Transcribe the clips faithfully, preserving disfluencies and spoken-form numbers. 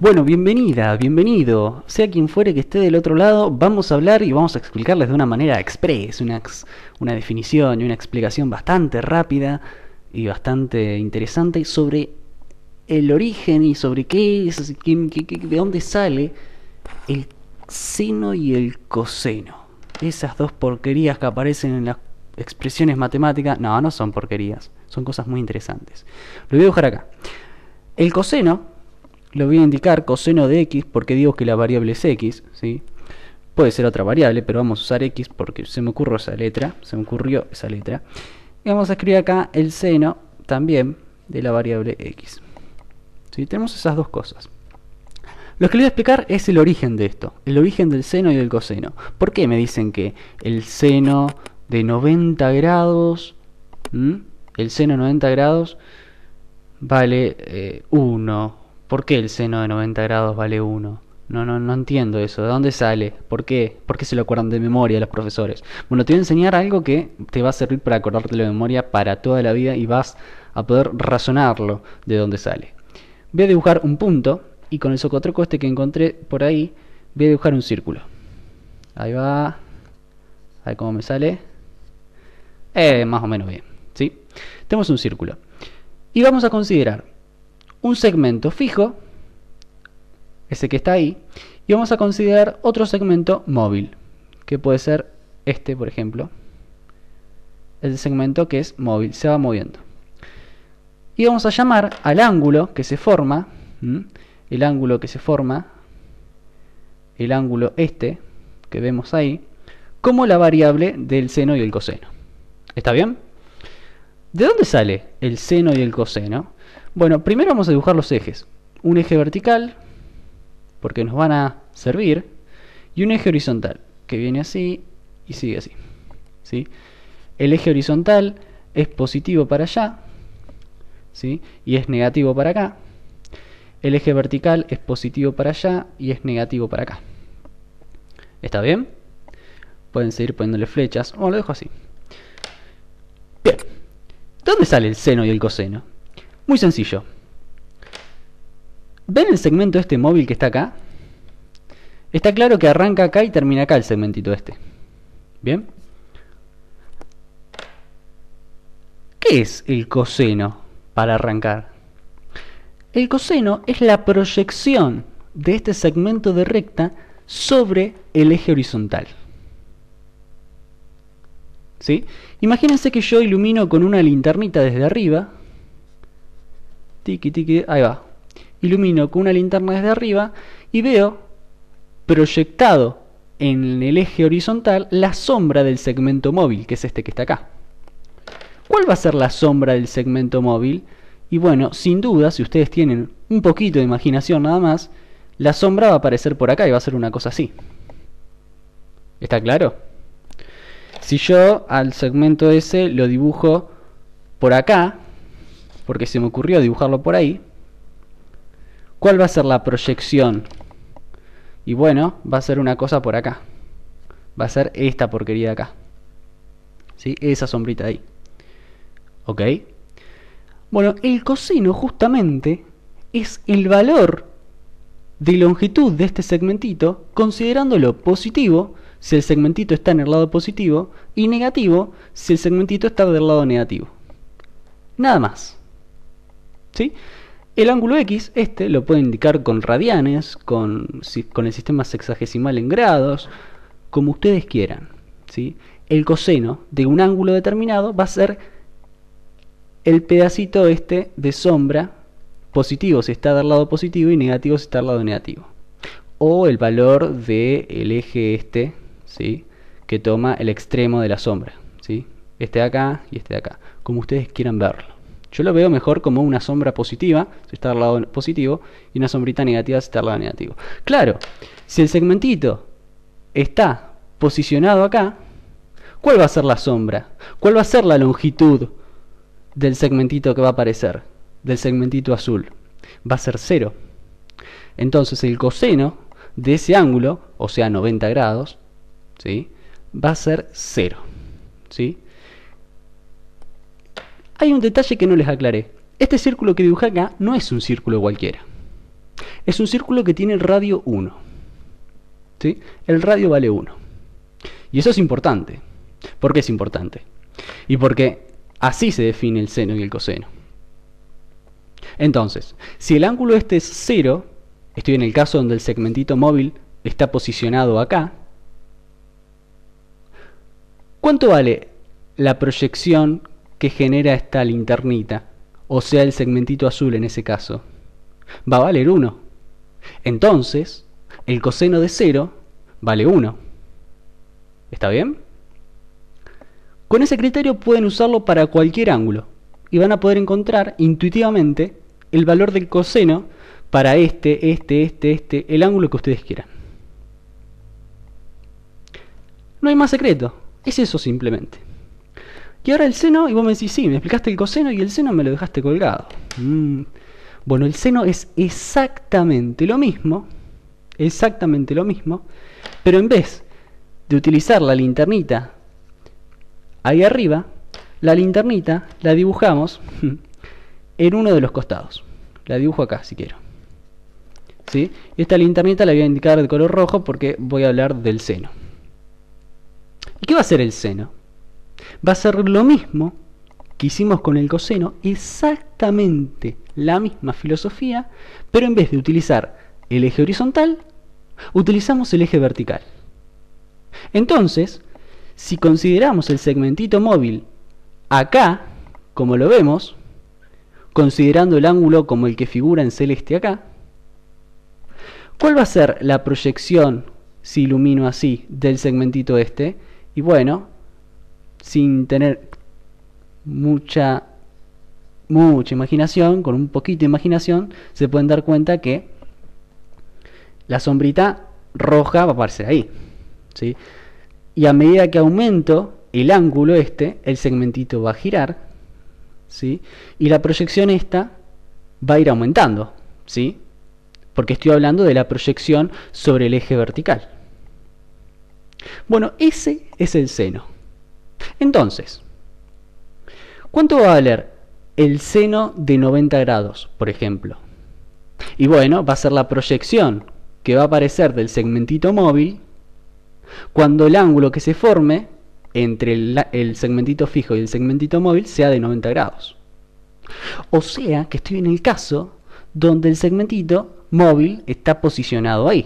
Bueno, bienvenida, bienvenido. Sea quien fuere que esté del otro lado, vamos a hablar y vamos a explicarles de una manera express, una, ex- una definición y una explicación bastante rápida y bastante interesante sobre el origen y sobre qué es, qué- qué- qué- de dónde sale el seno y el coseno. Esas dos porquerías que aparecen en las expresiones matemáticas, no, no son porquerías, son cosas muy interesantes. Lo voy a dibujar acá. El coseno lo voy a indicar coseno de x porque digo que la variable es x, ¿sí? Puede ser otra variable, pero vamos a usar x porque se me ocurrió esa letra, se me ocurrió esa letra. Y vamos a escribir acá el seno también de la variable x. ¿Sí? Tenemos esas dos cosas. Lo que les voy a explicar es el origen de esto, el origen del seno y del coseno. ¿Por qué me dicen que el seno de noventa grados, ¿m? el seno de noventa grados vale eh, uno? ¿Por qué el seno de noventa grados vale uno? No, no, no entiendo eso. ¿De dónde sale? ¿Por qué? ¿Por qué se lo acuerdan de memoria los profesores? Bueno, te voy a enseñar algo que te va a servir para acordártelo de memoria para toda la vida y vas a poder razonarlo de dónde sale. Voy a dibujar un punto y con el socotroco este que encontré por ahí voy a dibujar un círculo. Ahí va. A ver cómo me sale. Eh, más o menos bien. ¿Sí? Tenemos un círculo. Y vamos a considerar un segmento fijo, ese que está ahí, y vamos a considerar otro segmento móvil, que puede ser este, por ejemplo, el segmento que es móvil, se va moviendo. Y vamos a llamar al ángulo que se forma, ¿m? el ángulo que se forma, el ángulo este, que vemos ahí, como la variable del seno y el coseno. ¿Está bien? ¿De dónde sale el seno y el coseno? Bueno, primero vamos a dibujar los ejes. Un eje vertical, porque nos van a servir, y un eje horizontal, que viene así y sigue así. ¿Sí? El eje horizontal es positivo para allá, ¿sí? y es negativo para acá. El eje vertical es positivo para allá y es negativo para acá. ¿Está bien? Pueden seguir poniéndole flechas, o lo dejo así. Bien. ¿De dónde sale el seno y el coseno? Muy sencillo. ¿Ven el segmento este móvil que está acá? Está claro que arranca acá y termina acá el segmentito este. ¿Bien? ¿Qué es el coseno para arrancar? El coseno es la proyección de este segmento de recta sobre el eje horizontal. ¿Sí? Imagínense que yo ilumino con una linternita desde arriba. Tiki, tiki, ahí va. Ilumino con una linterna desde arriba y veo proyectado en el eje horizontal la sombra del segmento móvil, que es este que está acá. ¿Cuál va a ser la sombra del segmento móvil? Y bueno, sin duda, si ustedes tienen un poquito de imaginación nada más, la sombra va a aparecer por acá y va a ser una cosa así. ¿Está claro? Si yo al segmento ese lo dibujo por acá, porque se me ocurrió dibujarlo por ahí, ¿cuál va a ser la proyección? Y bueno, va a ser una cosa por acá. Va a ser esta porquería de acá. ¿Sí? Esa sombrita ahí. ¿Ok? Bueno, el coseno justamente es el valor de longitud de este segmentito, considerándolo positivo si el segmentito está en el lado positivo y negativo si el segmentito está del lado negativo. Nada más. ¿Sí? El ángulo X, este, lo pueden indicar con radianes, con, con el sistema sexagesimal en grados, como ustedes quieran. ¿Sí? El coseno de un ángulo determinado va a ser el pedacito este de sombra, positivo si está del lado positivo y negativo si está del lado negativo. O el valor del eje este, ¿sí? que toma el extremo de la sombra. ¿Sí? Este de acá y este de acá, como ustedes quieran verlo. Yo lo veo mejor como una sombra positiva, si está al lado positivo, y una sombrita negativa si está al lado negativo. Claro, si el segmentito está posicionado acá, ¿cuál va a ser la sombra? ¿Cuál va a ser la longitud del segmentito que va a aparecer? Del segmentito azul. Va a ser cero. Entonces el coseno de ese ángulo, o sea noventa grados, ¿sí? va a ser cero. ¿Sí? Hay un detalle que no les aclaré. Este círculo que dibujé acá no es un círculo cualquiera. es un círculo que tiene el radio uno. ¿Sí? El radio vale uno. Y eso es importante. ¿Por qué es importante? Y porque así se define el seno y el coseno. Entonces, si el ángulo este es cero, estoy en el caso donde el segmentito móvil está posicionado acá, ¿cuánto vale la proyección que genera esta linternita? O sea, el segmentito azul en ese caso. Va a valer uno. Entonces, el coseno de cero vale uno. ¿Está bien? Con ese criterio pueden usarlo para cualquier ángulo y van a poder encontrar intuitivamente el valor del coseno para este, este, este, este, el ángulo que ustedes quieran. No hay más secreto, es eso simplemente. Y ahora el seno, y vos me decís, sí, me explicaste el coseno y el seno me lo dejaste colgado. Mm. Bueno, el seno es exactamente lo mismo, exactamente lo mismo, pero en vez de utilizar la linternita ahí arriba, la linternita la dibujamos en uno de los costados. La dibujo acá si quiero. ¿Sí? Esta linternita la voy a indicar de color rojo porque voy a hablar del seno. ¿Y qué va a hacer el seno? Va a ser lo mismo que hicimos con el coseno, exactamente la misma filosofía, pero en vez de utilizar el eje horizontal, utilizamos el eje vertical. Entonces, si consideramos el segmentito móvil acá, como lo vemos, considerando el ángulo como el que figura en celeste acá, ¿cuál va a ser la proyección, si ilumino así, del segmentito este? Y bueno, sin tener mucha, mucha imaginación, con un poquito de imaginación, se pueden dar cuenta que la sombrita roja va a aparecer ahí, ¿sí? Y a medida que aumento el ángulo este, el segmentito va a girar, ¿sí? Y la proyección esta va a ir aumentando, ¿sí? Porque estoy hablando de la proyección sobre el eje vertical. Bueno, ese es el seno. Entonces, ¿cuánto va a valer el seno de noventa grados, por ejemplo? Y bueno, va a ser la proyección que va a aparecer del segmentito móvil cuando el ángulo que se forme entre el, el segmentito fijo y el segmentito móvil sea de noventa grados. O sea que estoy en el caso donde el segmentito móvil está posicionado ahí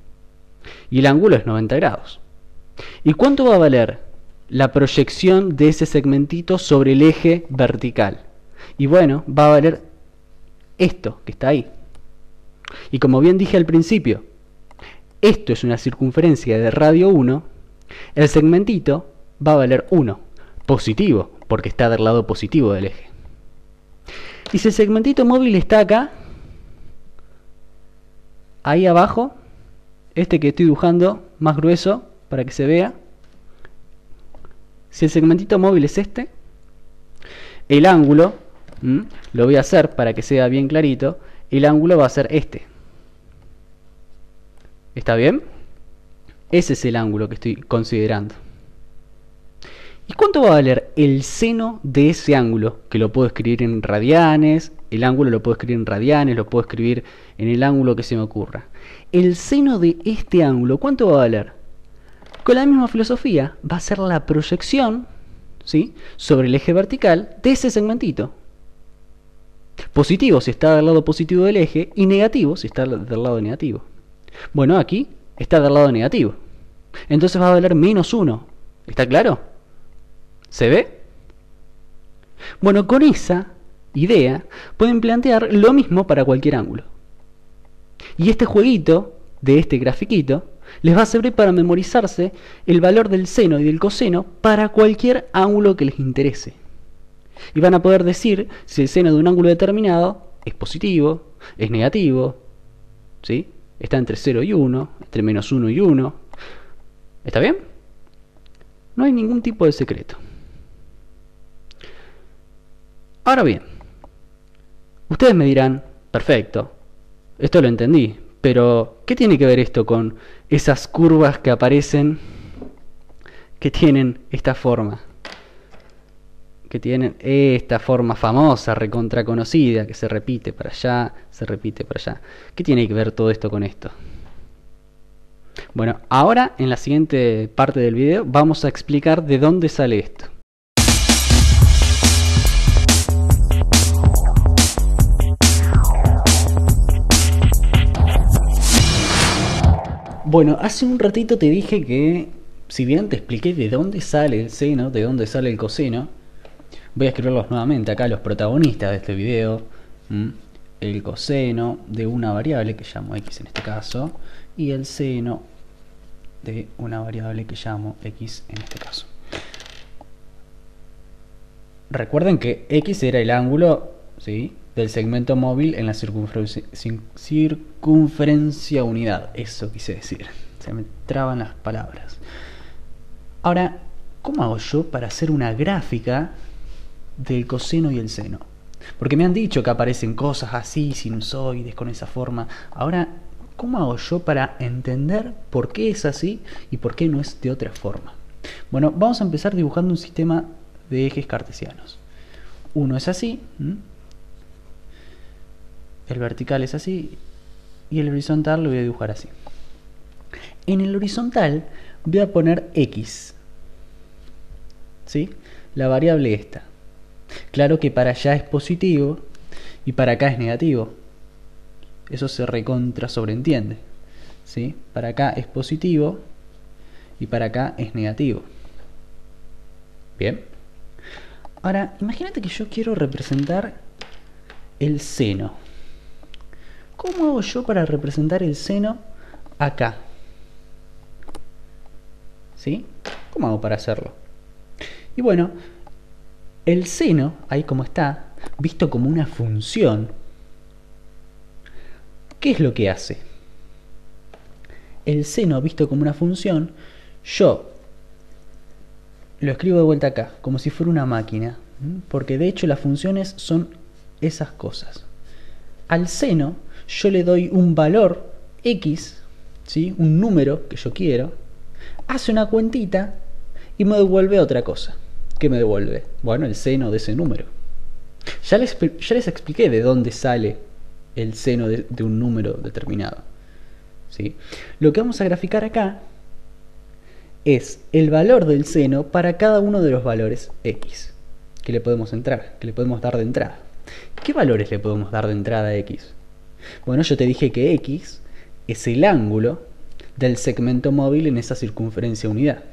y el ángulo es noventa grados. ¿Y cuánto va a valer la proyección de ese segmentito sobre el eje vertical? Y bueno, va a valer esto que está ahí. Y como bien dije al principio, esto es una circunferencia de radio uno, el segmentito va a valer uno, positivo, porque está del lado positivo del eje. Y si el segmentito móvil está acá, ahí abajo, este que estoy dibujando más grueso para que se vea, si el segmentito móvil es este, el ángulo, ¿m? lo voy a hacer para que sea bien clarito, el ángulo va a ser este. ¿Está bien? Ese es el ángulo que estoy considerando. ¿Y cuánto va a valer el seno de ese ángulo? Que lo puedo escribir en radianes, el ángulo lo puedo escribir en radianes, lo puedo escribir en el ángulo que se me ocurra. El seno de este ángulo, ¿cuánto va a valer? Con la misma filosofía, va a ser la proyección, ¿sí?, sobre el eje vertical de ese segmentito. Positivo si está del lado positivo del eje y negativo si está del lado negativo. Bueno, aquí está del lado negativo. Entonces va a valer menos uno. ¿Está claro? ¿Se ve? Bueno, con esa idea pueden plantear lo mismo para cualquier ángulo. Y este jueguito de este grafiquito les va a servir para memorizarse el valor del seno y del coseno para cualquier ángulo que les interese. Y van a poder decir si el seno de un ángulo determinado es positivo, es negativo, ¿sí?, está entre cero y uno, entre menos uno y uno. ¿Está bien? No hay ningún tipo de secreto. Ahora bien, ustedes me dirán, perfecto, esto lo entendí, pero ¿qué tiene que ver esto con esas curvas que aparecen que tienen esta forma? que tienen esta forma famosa, recontra conocida, que se repite para allá, se repite para allá. ¿Qué tiene que ver todo esto con esto? Bueno, ahora en la siguiente parte del video vamos a explicar de dónde sale esto. Bueno, hace un ratito te dije que, si bien te expliqué de dónde sale el seno, de dónde sale el coseno, voy a escribirlos nuevamente acá, los protagonistas de este video. ¿Mm? El coseno de una variable que llamo x en este caso, y el seno de una variable que llamo x en este caso. Recuerden que x era el ángulo, ¿sí?, del segmento móvil en la circunferencia, circunferencia unidad. Eso quise decir. Se me traban las palabras. Ahora, ¿cómo hago yo para hacer una gráfica del coseno y el seno? Porque me han dicho que aparecen cosas así, sinusoides, con esa forma. Ahora, ¿cómo hago yo para entender por qué es así y por qué no es de otra forma? Bueno, vamos a empezar dibujando un sistema de ejes cartesianos. Uno es así, ¿m? El vertical es así, y el horizontal lo voy a dibujar así. En el horizontal voy a poner x, ¿sí?, la variable esta. Claro que para allá es positivo y para acá es negativo. Eso se recontra sobreentiende, ¿sí? Para acá es positivo y para acá es negativo. Bien. Ahora, imagínate que yo quiero representar el seno. ¿Cómo hago yo para representar el seno acá? ¿Sí? ¿Cómo hago para hacerlo? Y bueno, el seno, ahí como está, visto como una función, ¿qué es lo que hace? El seno visto como una función, yo lo escribo de vuelta acá, como si fuera una máquina, porque de hecho las funciones son esas cosas. Al seno yo le doy un valor x, ¿sí?, un número que yo quiero, hace una cuentita y me devuelve otra cosa. ¿Qué me devuelve? Bueno, el seno de ese número. Ya les, ya les expliqué de dónde sale el seno de, de un número determinado, ¿sí? Lo que vamos a graficar acá es el valor del seno para cada uno de los valores x que le podemos entrar, que le podemos dar de entrada. ¿Qué valores le podemos dar de entrada a x? Bueno, yo te dije que x es el ángulo del segmento móvil en esa circunferencia unidad.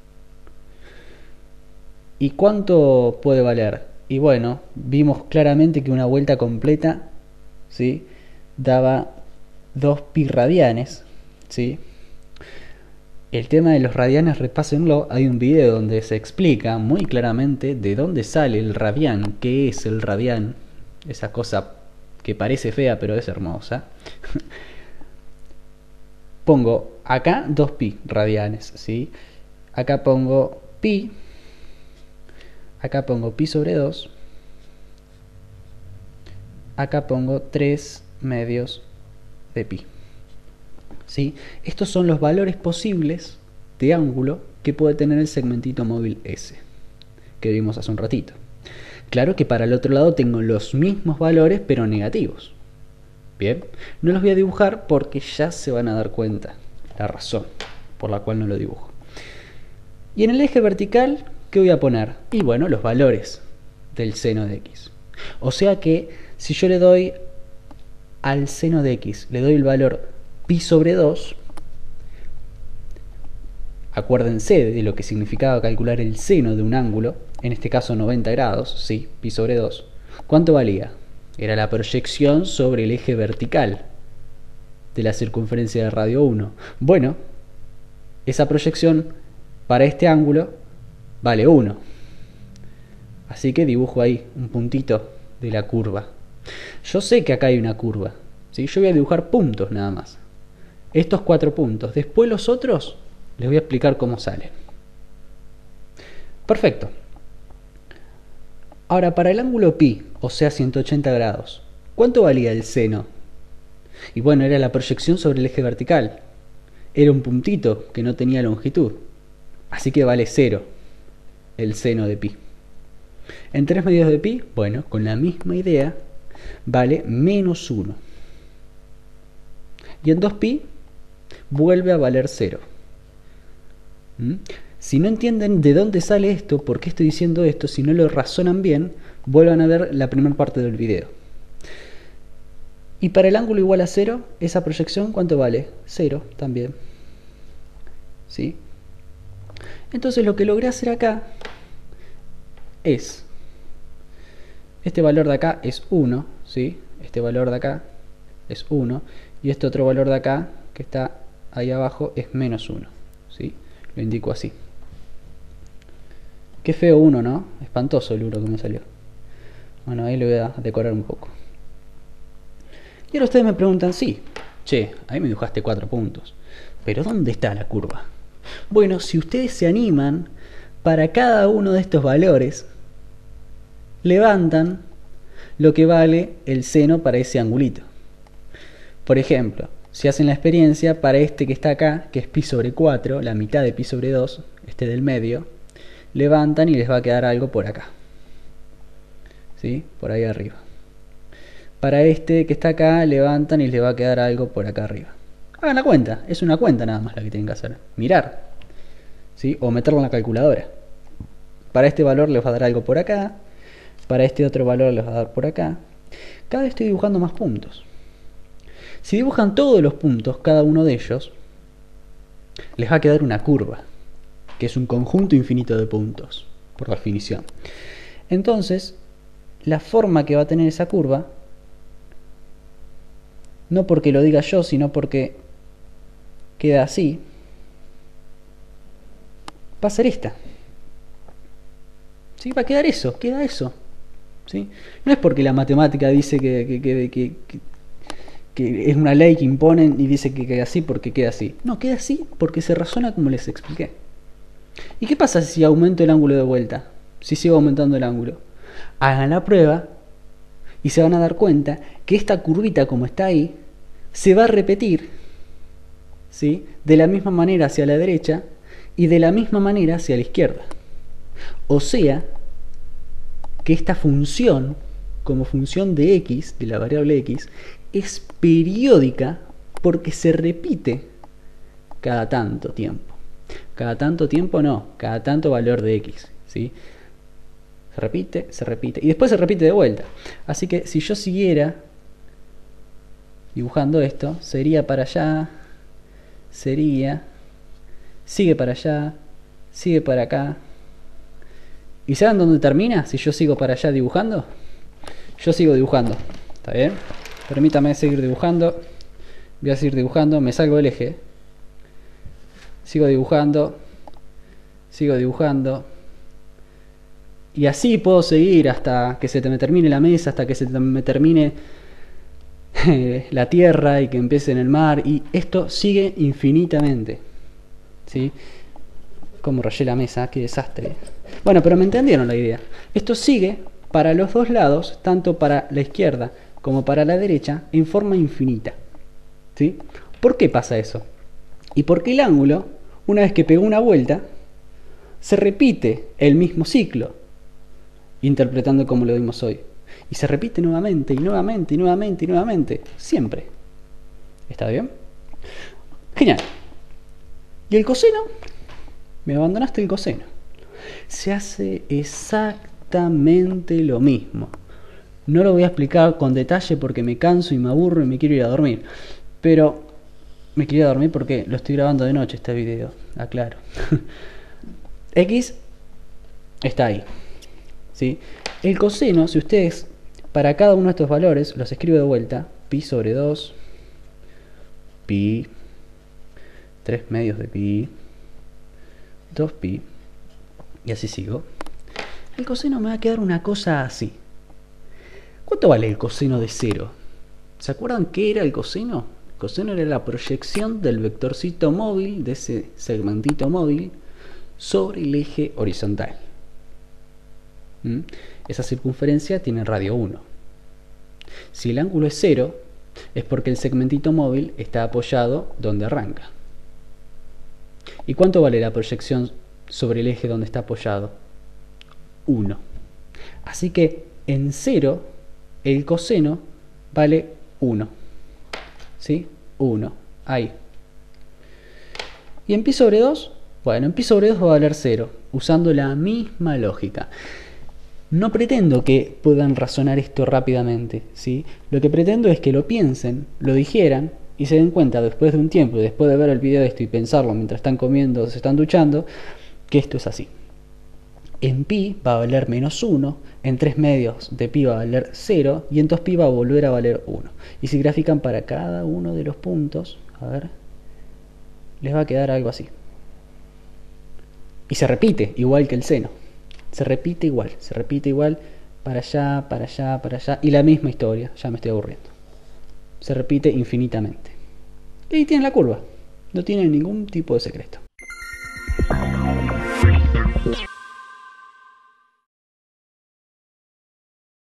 ¿Y cuánto puede valer? Y bueno, vimos claramente que una vuelta completa, ¿sí?, daba dos pi radianes, ¿sí? El tema de los radianes, repásenlo, hay un video donde se explica muy claramente de dónde sale el radián, qué es el radián, esa cosa que parece fea pero es hermosa. Pongo acá dos pi radianes, ¿sí? Acá pongo pi, acá pongo pi sobre dos, acá pongo tres medios de pi, ¿sí? Estos son los valores posibles de ángulo que puede tener el segmentito móvil S, que vimos hace un ratito. Claro que para el otro lado tengo los mismos valores pero negativos. Bien, no los voy a dibujar porque ya se van a dar cuenta la razón por la cual no lo dibujo. Y en el eje vertical, ¿qué voy a poner? Y bueno, los valores del seno de x. O sea que si yo le doy al seno de x, le doy el valor pi sobre dos, acuérdense de lo que significaba calcular el seno de un ángulo, en este caso noventa grados, sí, pi sobre dos. ¿Cuánto valía? Era la proyección sobre el eje vertical de la circunferencia de radio uno. Bueno, esa proyección para este ángulo vale uno. Así que dibujo ahí un puntito de la curva. Yo sé que acá hay una curva, ¿sí? Yo voy a dibujar puntos nada más. Estos cuatro puntos. Después los otros les voy a explicar cómo salen. Perfecto. Ahora, para el ángulo pi, o sea ciento ochenta grados, ¿cuánto valía el seno? Y bueno, era la proyección sobre el eje vertical. Era un puntito que no tenía longitud. Así que vale cero el seno de pi. En tres medios de pi, bueno, con la misma idea, vale menos uno. Y en dos pi, vuelve a valer cero. ¿Mm? Si no entienden de dónde sale esto, por qué estoy diciendo esto, si no lo razonan bien, vuelvan a ver la primera parte del video. Y para el ángulo igual a cero, esa proyección, ¿cuánto vale? cero también. ¿Sí? Entonces lo que logré hacer acá es, este valor de acá es uno, ¿sí? Este valor de acá es uno, y este otro valor de acá, que está ahí abajo, es menos uno, ¿sí? Lo indico así. Qué feo uno, ¿no? Espantoso el uno que me salió. Bueno, ahí lo voy a decorar un poco. Y ahora ustedes me preguntan, sí, che, ahí me dibujaste cuatro puntos, pero ¿dónde está la curva? Bueno, si ustedes se animan, para cada uno de estos valores, levantan lo que vale el seno para ese angulito. Por ejemplo, si hacen la experiencia, para este que está acá, que es pi sobre cuatro, la mitad de pi sobre dos, este del medio, levantan y les va a quedar algo por acá. ¿Sí? Por ahí arriba. Para este que está acá, levantan y les va a quedar algo por acá arriba. Hagan la cuenta, es una cuenta nada más la que tienen que hacer. Mirar, ¿sí? O meterlo en la calculadora. Para este valor les va a dar algo por acá, para este otro valor les va a dar por acá. Cada vez estoy dibujando más puntos. Si dibujan todos los puntos, cada uno de ellos, les va a quedar una curva, que es un conjunto infinito de puntos, por definición. Entonces, la forma que va a tener esa curva, no porque lo diga yo, sino porque queda así, va a ser esta. ¿Sí? Va a quedar eso, queda eso. ¿Sí? No es porque la matemática dice que, que, que, que, que, que es una ley que imponen y dice que queda así porque queda así. No, queda así porque se razona como les expliqué. ¿Y qué pasa si aumento el ángulo de vuelta? Si sigo aumentando el ángulo. Hagan la prueba y se van a dar cuenta que esta curvita como está ahí se va a repetir, ¿sí? De la misma manera hacia la derecha y de la misma manera hacia la izquierda. O sea, que esta función, como función de x, de la variable x, es periódica porque se repite cada tanto tiempo. Cada tanto tiempo no, cada tanto valor de x, ¿sí? Se repite, se repite, y después se repite de vuelta. Así que si yo siguiera dibujando esto, sería para allá, sería, sigue para allá, sigue para acá. ¿Y saben dónde termina? Si yo sigo para allá dibujando, yo sigo dibujando, ¿está bien? Permítame seguir dibujando, voy a seguir dibujando, me salgo del eje, sigo dibujando, sigo dibujando, y así puedo seguir hasta que se me termine la mesa, hasta que se me termine la tierra y que empiece en el mar, y esto sigue infinitamente, ¿sí? Como rayé la mesa, qué desastre. Bueno, pero me entendieron la idea. Esto sigue para los dos lados, tanto para la izquierda como para la derecha, en forma infinita, ¿sí? ¿Por qué pasa eso? Y porque el ángulo, una vez que pegó una vuelta, se repite el mismo ciclo, interpretando como lo vimos hoy. Y se repite nuevamente, y nuevamente, y nuevamente, y nuevamente. Siempre. ¿Está bien? Genial. ¿Y el coseno? Me abandonaste el coseno. Se hace exactamente lo mismo. No lo voy a explicar con detalle porque me canso y me aburro y me quiero ir a dormir. Pero me quiero ir a dormir porque lo estoy grabando de noche este video. Aclaro. X está ahí, ¿sí? El coseno, si ustedes para cada uno de estos valores los escribo de vuelta, pi sobre dos, pi, tres medios de pi, dos pi, y así sigo, el coseno me va a quedar una cosa así. ¿Cuánto vale el coseno de cero? ¿Se acuerdan qué era el coseno? El coseno era la proyección del vectorcito móvil, de ese segmentito móvil, sobre el eje horizontal. ¿Mm? Esa circunferencia tiene radio uno. Si el ángulo es cero, es porque el segmentito móvil está apoyado donde arranca. ¿Y cuánto vale la proyección sobre el eje donde está apoyado? uno. Así que en cero el coseno vale uno. ¿Sí? uno. Ahí. ¿Y en pi sobre dos? Bueno, en pi sobre dos va a valer cero, usando la misma lógica. No pretendo que puedan razonar esto rápidamente, ¿sí? Lo que pretendo es que lo piensen, lo digieran y se den cuenta después de un tiempo, después de ver el video de esto y pensarlo mientras están comiendo o se están duchando, que esto es así. En pi va a valer menos uno, en tres medios de pi va a valer cero y en dos pi va a volver a valer uno. Y si grafican para cada uno de los puntos, a ver, les va a quedar algo así. Y se repite, igual que el seno. Se repite igual, se repite igual para allá, para allá, para allá. Y la misma historia, ya me estoy aburriendo. Se repite infinitamente. Y tiene la curva. No tiene ningún tipo de secreto.